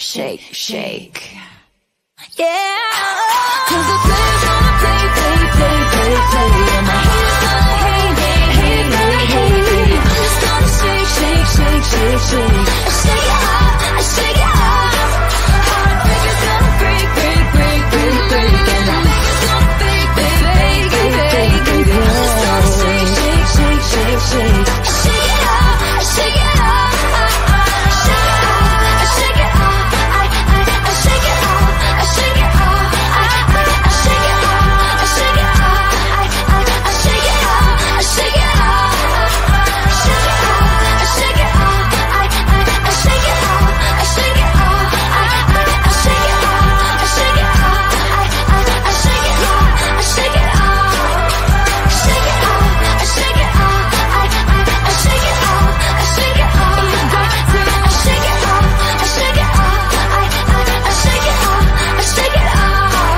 shake, shake. Yeah, 'cause the players gonna play, play, play, play, play, and my haters gonna hate, hate, hate, hate, hate, hate. I'm just gonna shake, shake, shake, shake, shake. I shake it off, I shake it off. Heartbreakers gonna break, break, break, break, break, and the fakers gonna fake, fake, fake, fake, fake, fake. I'm just gonna shake, shake, shake, shake, shake. I shake it off, I shake it off. I shake it off, I shake it off. I shake it off, I shake it off. I shake it off, I shake it off. I shake it off, I shake it off. Shake it off, I shake it off. I shake it off, I shake it off. I shake it off, I shake it off. I shake it off, I shake it off. Shake it off, I shake it off. I shake it off, I shake it off. I shake it off, I shake it off. I shake it off, I shake it off.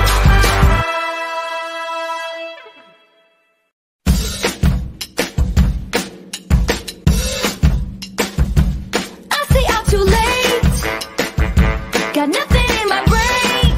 I stay out too late, got nothing in my brain.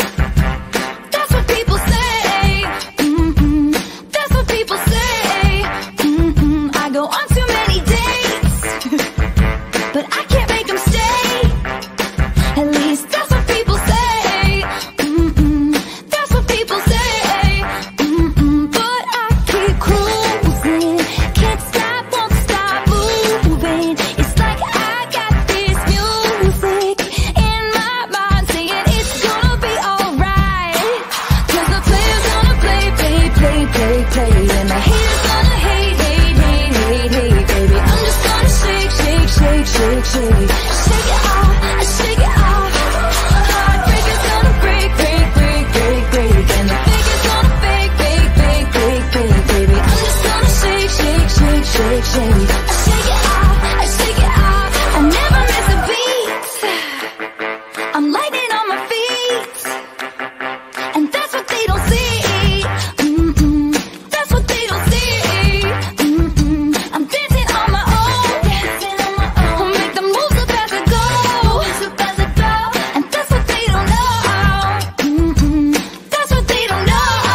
That's what people say. That's what people say. I go on too many dates, but I can't make them stay. At least that's what people say. That's what people say. But I keep cruising, can't stop, won't stop moving. It's like I got this music in my mind saying it's gonna be alright. 'Cause the players gonna play, play, play, play, play, and the haters gonna hate, hate, hate, hate, hate, baby. I'm just gonna shake, shake, shake, shake, shake. Shake it off, I shake it off. Heartbreakers gonna break, break, break, break, break, and the fakers gonna fake, fake, fake, fake, fake, baby. I'm just gonna shake, shake, shake, shake, shake. I shake it off, I shake it off. I never miss a beat. I'm lightning on my feet, and that's what they don't see. That's what they don't see. I'm dancing on my own, I'll make the moves up as I go, and that's what they don't know. That's what they don't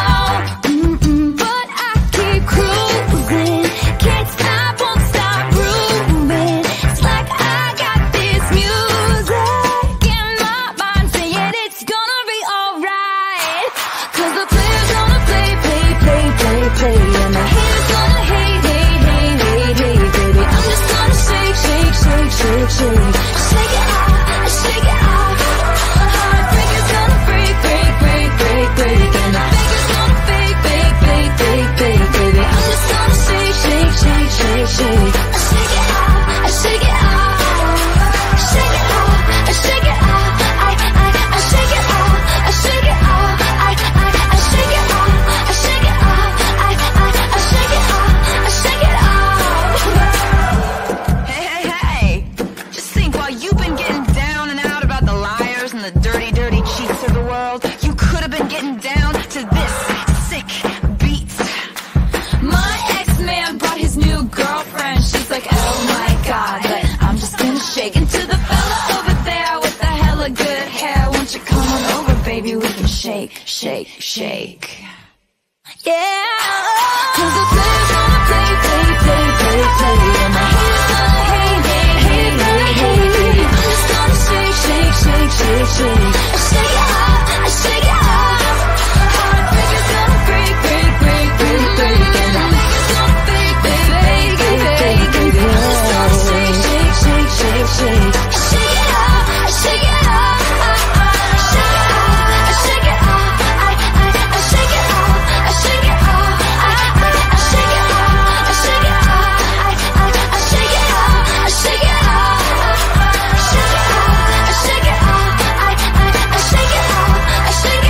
know. But I keep cruising, can't stop, won't stop grooving. It's like I got this music in my mind saying it's gonna be alright. 'Cause the players gonna play, play, play, play, play, and the haters gonna hate, hate, hate, hate, hate, baby. I'm just gonna shake, shake, shake, shake, shake. Shake it off, I shake it off. Heartbreakers gonna break, break, break, break, break, and the fakers gonna fake, fake, fake, fake, fake, baby. I'm just gonna shake, shake, shake, shake, shake. I shake it off, I shake it off. Shake it off, I shake it off. I shake it off, I shake it off. I shake it off, I shake it off. I shake it off, I shake it off. Hey, hey, hey! Just think, while you've been getting down and out about the liars and the dirty, dirty cheats of the world, you could have been getting down to this sick beat. My ex-man brought his new girlfriend. She's like, oh my god, but I'm just gonna shake into the fella over there with the hella good hair. Won't you come on over, baby? We can shake, shake, shake. Yeah, 'cause the players gonna play, play, play, play, play, and the haters gonna hate, hate, hate, hate, hate, hate. I'm just gonna shake, shake, shake, shake, shake. I shake it off, I shake it off. Heartbreakers gonna break, break, break, break, break, and the fakers gonna fake, fake, fake, fake, fake, baby. I'm just gonna shake, shake, shake, shake, shake. I shake it off, I shake it off. I shake it off, I shake it off. I shake it off, I shake it off. I shake it off, I shake it off. I shake it off, I shake it off. Shake it off, I shake it off. I shake it off, I shake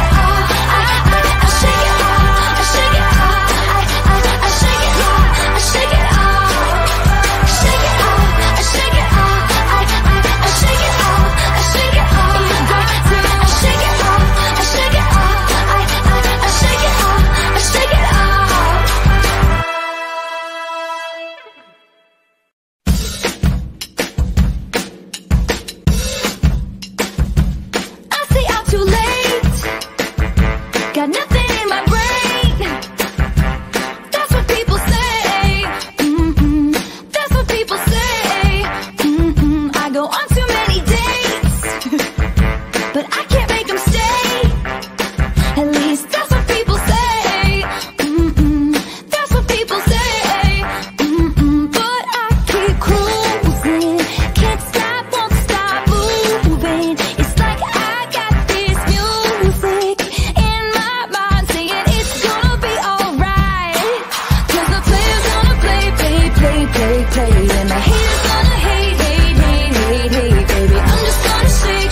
Got nothing in my brain. That's what people say. That's what people say. I go on too many dates, but I can't make them stay. At least that's what people say. That's what people say. But I keep cruising, can't stop, won't stop moving. It's like I got this music in my mind saying it's gonna be alright. 'Cause the player's gonna play, and the haters gonna hate, baby. I'm just gonna shake,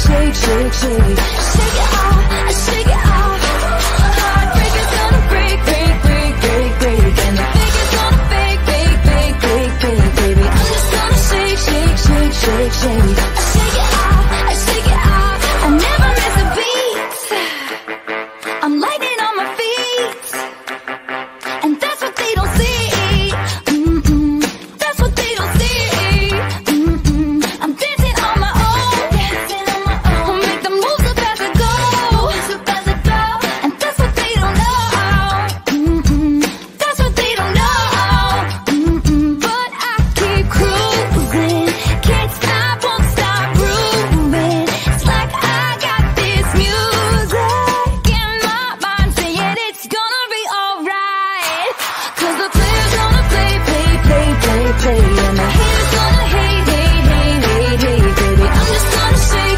shake it off, shake it off. Heartbreaker's gonna break, and the faker's gonna fake, baby. I'm just gonna shake, shake it off, shake it off. I never miss a beat. I'm lightning on my feet, and that's what they don't see. That's what they don't see. I'm dancing on my own. I'll make the moves up as I go. And that's what they don't know. That's what they don't know. But I keep cruising, can't stop, won't stop grooving. It's like I got this music in my mind saying it's gonna be alright. 'Cause the player's gonna play, and the haters gonna hate, baby. I'm just gonna shake,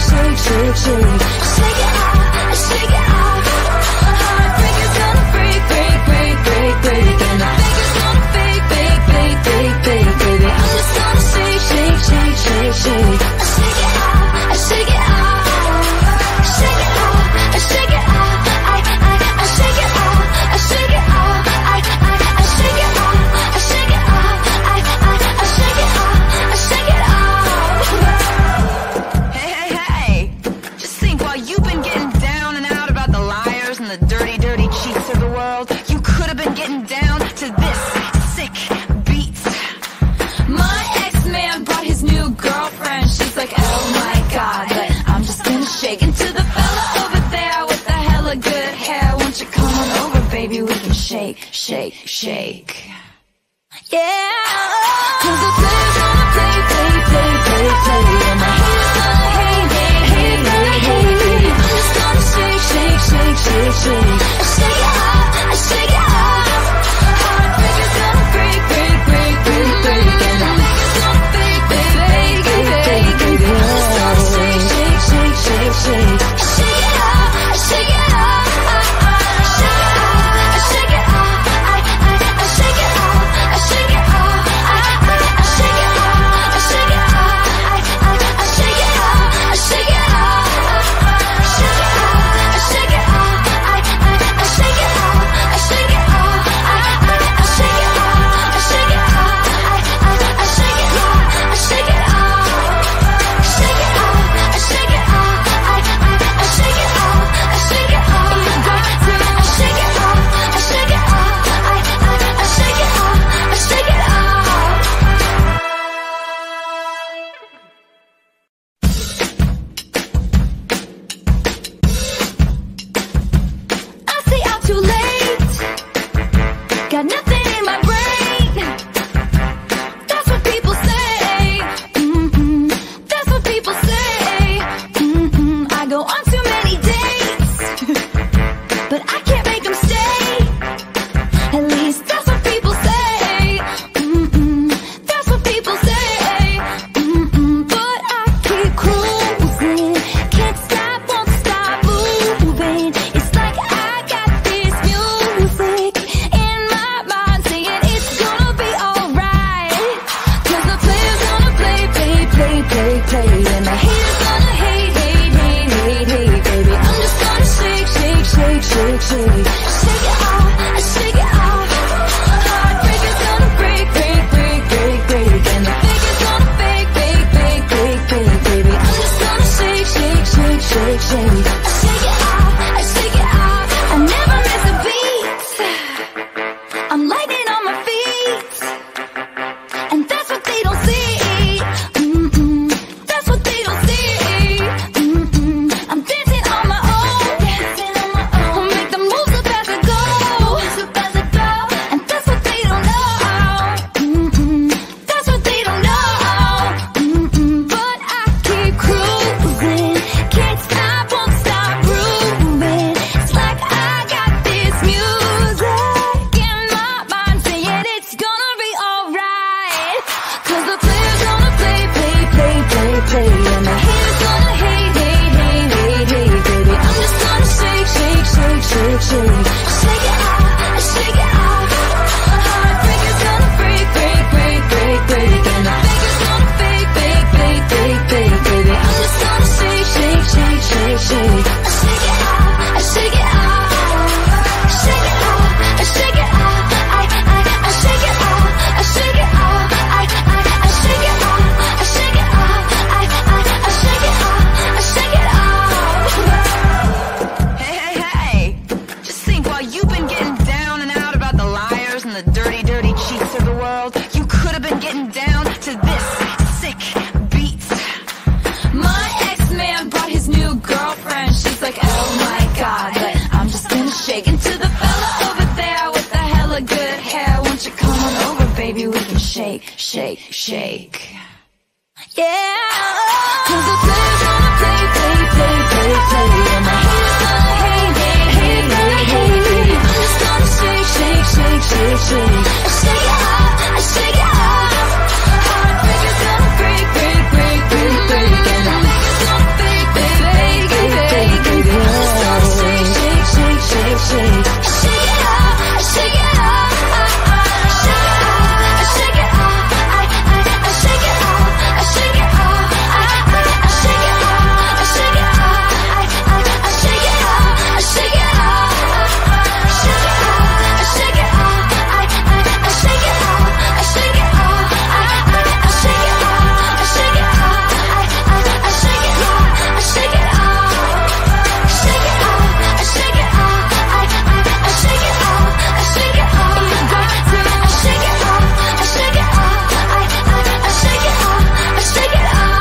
shake it off, shake it off. Heartbreaker's gonna break, and the faker's gonna fake, baby. I'm just gonna shake, shake it off, shake it off, shake it off, shake it off. I shake it off, shake it off. I shake it off, shake it off. I shake it off, shake it off. Hey, just think, while you've been getting down and out about the liars and the dirty, dirty cheats of the world, you could have been getting down to this sick beat. My ex-man brought his new girlfriend. She's like, oh my god, but I'm just gonna shake. Into the fella over there with the hella good hair, won't you come on over, baby, we can shake. Yeah. 'Cause the player's gonna play, and the haters gonna hate, baby. I'm just gonna shake, shake it off, shake it off. Heartbreaker's gonna break, and the faker's gonna fake, baby. I'm just gonna shake, shake it off, shake it off. Shake it off, I shake it off, shake it off. I shake it off, shake it off. I shake it off, shake it off. Shake it off, shake it off. I shake shaking to the fella over there with the hella good hair. Won't you come on over, baby? We can shake, shake, shake. Yeah, 'cause the players gonna play, play, play, play, play, and my haters gonna hate, hate, hate, hate, hate. I'm just gonna shake, shake, shake, shake, shake. I shake it up, I shake it up. Heartbreakers gonna break, break, break, break, break, and the haters gonna fake, fake, fake, fake, fake, fake. I'm just gonna shake, shake, shake, shake, shake. I shake it up, I shake it up. I shake it up, I shake it up. I shake it up, I shake it up. I shake it up, I shake it up. I shake it up, I shake it up. Shake it up, I shake it up. I shake it up, I shake it up. I shake it up, I shake it up. I shake it up, I shake it up. Shake it up, I shake it up. I shake it up, I shake it up. You got to. I shake it up, I shake it up. I shake it up, I shake it up.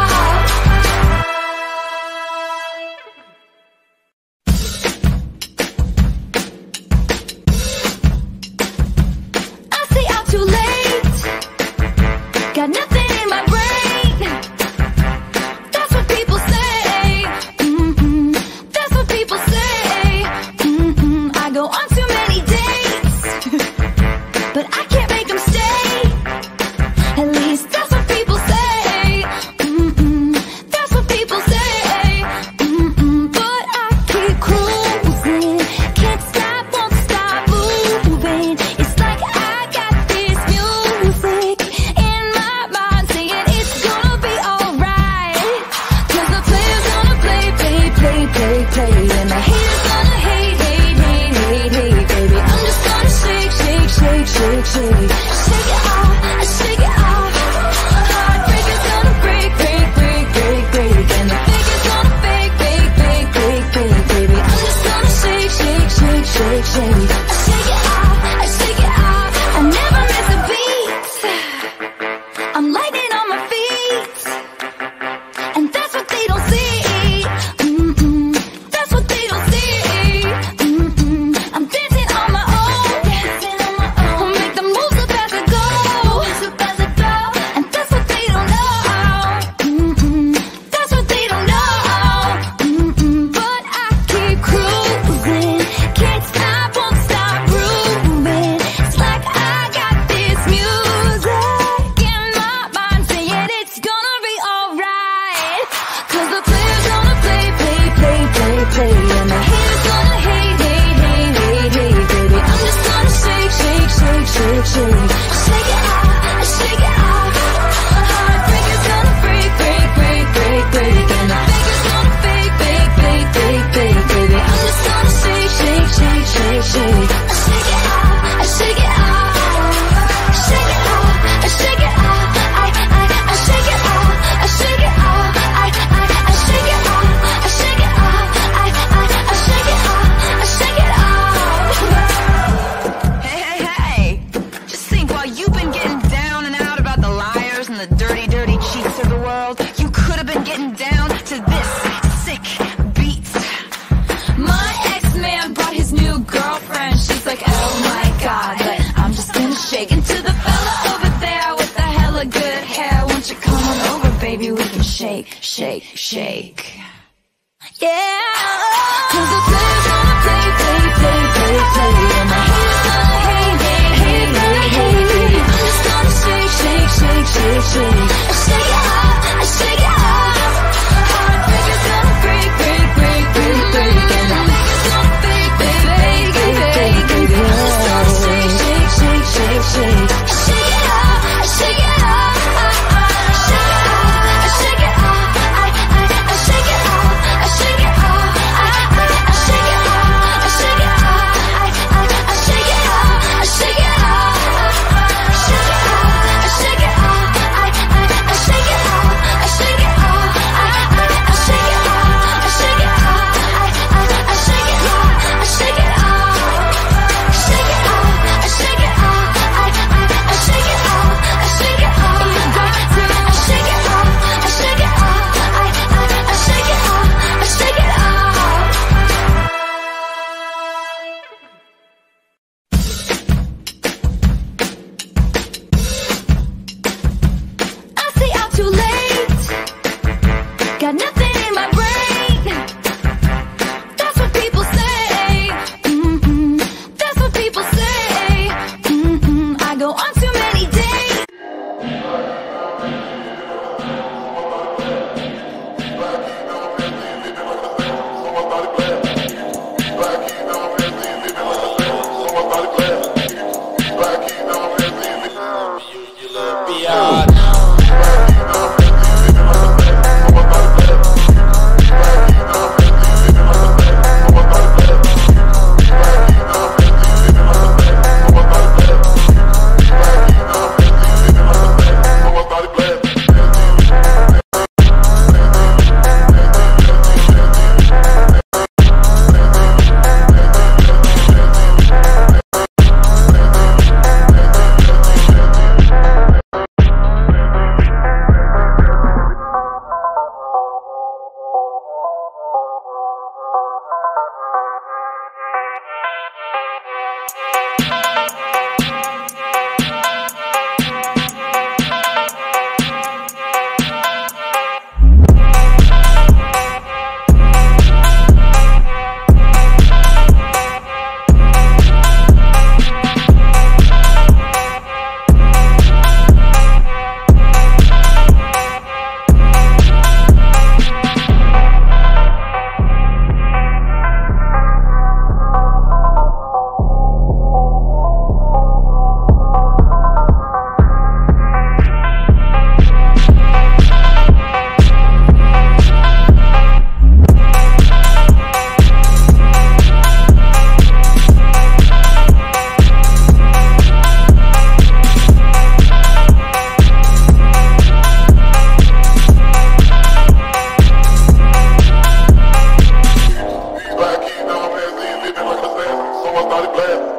I stay out too late. Got nothing in my brain. That's what people say. That's what people say. I go on too many dates, but I can't make them stay. At least that's what people say. That's what people say. But I keep cruising, can't stop, won't stop moving. It's like I got this music in my mind saying it's gonna be alright. 'Cause the players gonna play, play, play, play, play, and the haters gonna hate, hate, hate, hate, hate, baby. I'm just gonna shake, shake, shake, shake, shake. Shake it off, I shake it off. Heartbreakers gonna break, break, break, break, break, and the fakers gonna fake, fake, fake, fake, fake, baby. I'm just gonna shake, shake, shake, shake, shake. I shake it off, I shake it off. I never miss a beat. I'm lightning on my feet, and that's what they don't see. That's what they don't see. I'm dancing on my own. I'll make the moves up as I go. And that's what they don't know. That's what they don't know. But I keep cruising, can't stop, won't stop grooving. It's like I got this music in my mind saying it's gonna be alright. 'Cause the players gonna play, play, play, play, play, and the haters gonna hate, hate, hate, hate, hate, baby. I'm just gonna shake, shake, shake, shake, shake. Shake it up, I shake it up. Heartbreakers gonna break, break, break, break, break, and the fakers gonna fake, fake, fake, fake, fake, baby. I'm just gonna shake, shake, shake, shake, shake. I shake it up, I shake it up. Shake it up, I shake it up. I shake it up, I shake it up. I shake it up, I shake it up. I shake it up, I shake it up. Hey, hey, hey! Just think, while you've been getting down and out about the liars and the dirty, dirty cheats of the world, you could have been getting down to this sick beat. My ex-man brought his new girlfriend. She's like, oh my god, but I'm just gonna shake into the fella over there with the hella good hair. Won't you come on over, baby? We can shake, shake, shake. Yeah, 'cause the players gonna play, play, play, play, play, and the haters gonna hate, hate, hate, hate, hate, hate. I'm just gonna shake, shake, shake, shake, shake. I shake it up, I shake it up. Heartbreakers gonna break, break, break, break, break, and the fakers gonna fake, fake, fake, fake, fake, baby. I'm just gonna shake, shake, shake, shake, shake. I shake it up, I shake it up. I shake it up, I shake it up. I shake it up, I shake it up. I shake Everybody clap.